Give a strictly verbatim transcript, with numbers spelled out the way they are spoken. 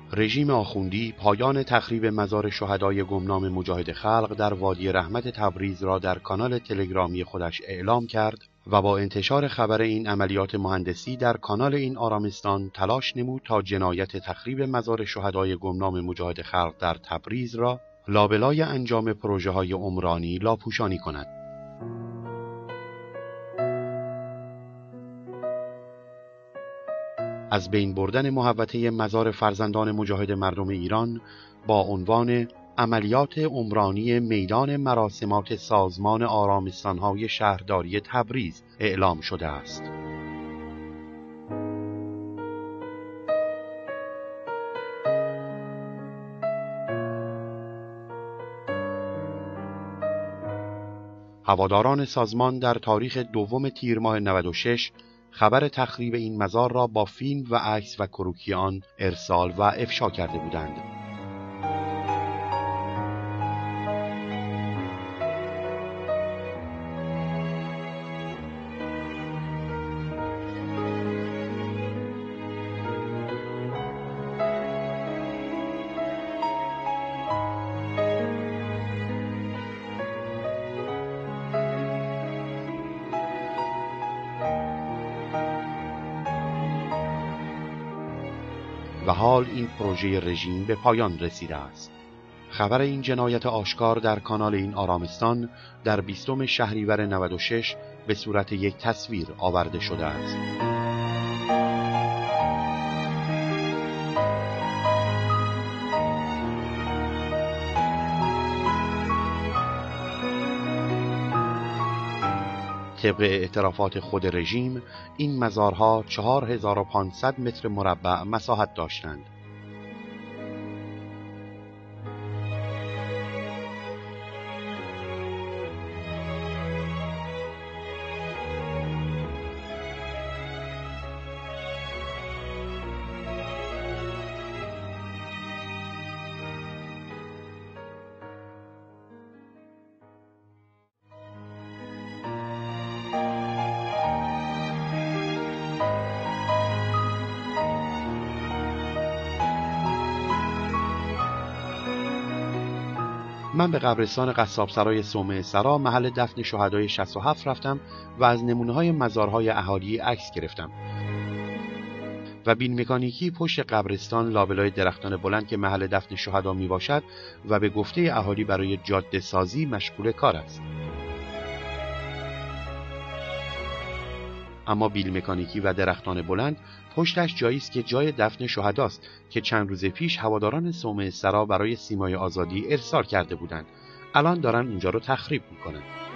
رژیم آخوندی پایان تخریب مزار شهدای گمنام مجاهد خلق در وادی رحمت تبریز را در کانال تلگرامی خودش اعلام کرد و با انتشار خبر این عملیات مهندسی در کانال این آرامستان تلاش نمود تا جنایت تخریب مزار شهدای گمنام مجاهد خلق در تبریز را لابلای انجام پروژه‌های عمرانی لاپوشانی کند. از بین بردن محوطه مزار فرزندان مجاهد مردم ایران با عنوان عملیات عمرانی میدان مراسمات سازمان آرامستان‌های شهرداری تبریز اعلام شده است. هواداران سازمان در تاریخ دوم تیر ماه نود و شش خبر تخریب این مزار را با فیلم و عکس و کروکی آن ارسال و افشا کرده بودند. و حال این پروژه رژیم به پایان رسیده است. خبر این جنایت آشکار در کانال این آرامستان در بیستم شهریور نود و شش به صورت یک تصویر آورده شده است. طبق اعترافات خود رژیم این مزارها چهار هزار و پانصد متر مربع مساحت داشتند. من به قبرستان قصابسرای صومعه سرا محل دفن شهدای شصت و هفت رفتم و از نمونه‌های مزارهای اهالی عکس گرفتم و بین مکانیکی پشت قبرستان لابلای درختان بلند که محل دفن شهدا می باشد و به گفته اهالی برای جاده سازی مشغول کار است. اما بیل مکانیکی و درختان بلند پشتش جایی است که جای دفن شهداست که چند روز پیش هواداران صومعه سرا برای سیمای آزادی ارسال کرده بودند. الان دارن اونجا رو تخریب میکنن.